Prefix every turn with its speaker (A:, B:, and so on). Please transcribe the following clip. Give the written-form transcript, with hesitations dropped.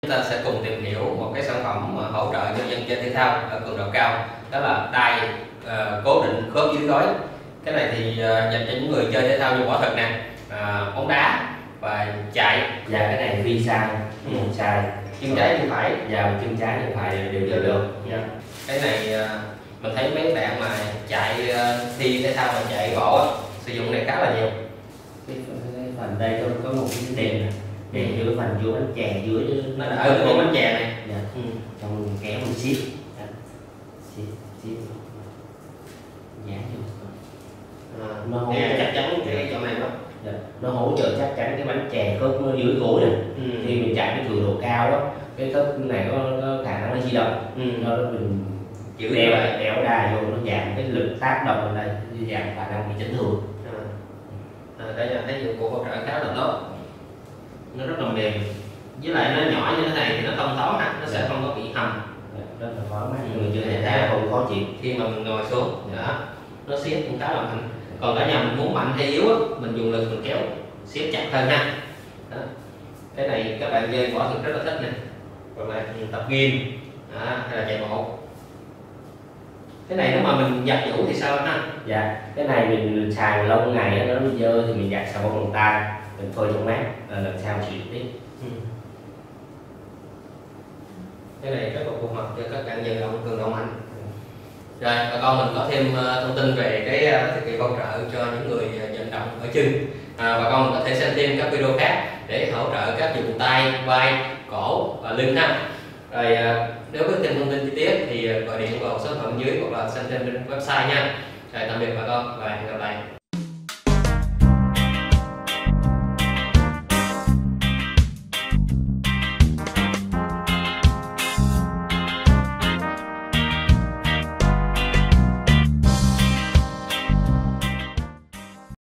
A: Chúng ta sẽ cùng tìm hiểu một cái sản phẩm mà hỗ trợ cho dân chơi thể thao ở cường độ cao, đó là đai cố định khớp dưới gối. Cái này thì dành cho những người chơi thể thao như võ thuật nè, bóng đá và chạy.
B: Và cái này phi sai, sai
A: Chân trái chân phải
B: và chân trái chân phải đều chơi được.
A: Cái này mình thấy mấy bạn mà chạy thi thể thao mà chạy bộ sử dụng này khá là nhiều.
B: Cái phần đây có một cái đèn này, đèn dưới phần dưới bánh chè dưới
A: Nó đỡ cái bánh chè này.
B: Xong kéo một xíu, xíu giá
A: nó chắc chắn cái chỗ này đó.
B: Nó hỗ trợ chắc chắn cái bánh chè khớp dưới gối này. Khi mình chạy cái cường độ cao đó, cái khớp này có khả năng nó di động, nó mình
A: giữ
B: đeo đà vô, nó giảm cái lực tác động ở đây, giảm khả năng bị chấn thương.
A: Đây là thấy dụng cụ hỗ trợ khá là tốt, nó rất là mềm, với lại nó nhỏ như thế này thì nó thông thoáng, nó sẽ không có bị hầm,
B: rất là thoáng mát, người chơi thể thao không khó chịu.
A: khi mà mình ngồi xuống đó, nó siết cũng khá là mạnh. Còn cả nhà mình muốn mạnh hay yếu á, mình dùng lực mình kéo siết chặt hơn ha. Đó. Cái này các bạn chơi võ thuật rất là thích nè, hoặc là tập gym hay là chạy bộ. Cái này nếu mà mình giặt giũ thì sao ha?
B: Dạ, cái này mình xài lâu ngày nó bị dơ thì mình giặt xà bông bằng tay, mình phơi trong mát lần sau xử tiếp.
A: Cái này rất là phù hợp cho các bạn vận động cường độ mạnh. Rồi bà con mình có thêm thông tin về cái thiết bị hỗ trợ cho những người vận động ở chân. Bà con mình có thể xem thêm các video khác để hỗ trợ các vùng tay, vai, cổ và lưng ha. Rồi nếu có thêm thông tin chi tiết thì gọi điện vào số điện thoại dưới hoặc là xem thêm trên website nha. Rồi tạm biệt bà con và hẹn gặp lại.